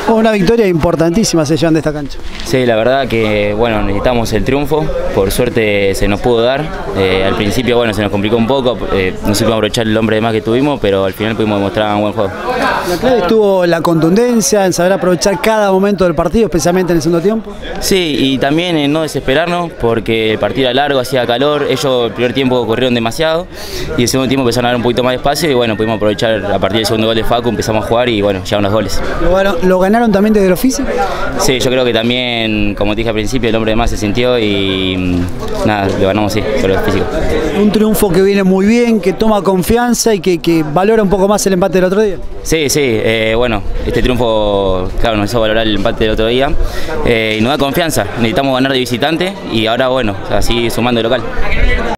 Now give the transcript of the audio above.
Una victoria importantísima se llevan de esta cancha. Sí, la verdad que bueno, necesitamos el triunfo, por suerte se nos pudo dar, al principio bueno, se nos complicó un poco, no supimos aprovechar el hombre de más que tuvimos, pero al final pudimos demostrar un buen juego. La clave estuvo la contundencia, en saber aprovechar cada momento del partido, especialmente en el segundo tiempo. Sí, y también en no desesperarnos, porque el partido era largo, hacía calor, ellos el primer tiempo corrieron demasiado, y el segundo tiempo empezaron a dar un poquito más de espacio, y bueno, pudimos aprovechar a partir del segundo gol de Facu, empezamos a jugar y bueno, llegaron los goles. ¿Lo ganaron también desde lo físico? Sí, yo creo que también, como te dije al principio, el hombre de más se sintió y nada, lo ganamos sí, por lo físico. Un triunfo que viene muy bien, que toma confianza y que valora un poco más el empate del otro día. Sí, sí, bueno, este triunfo, claro, nos hizo valorar el empate del otro día y nos da confianza, necesitamos ganar de visitante y ahora bueno, así sumando de local.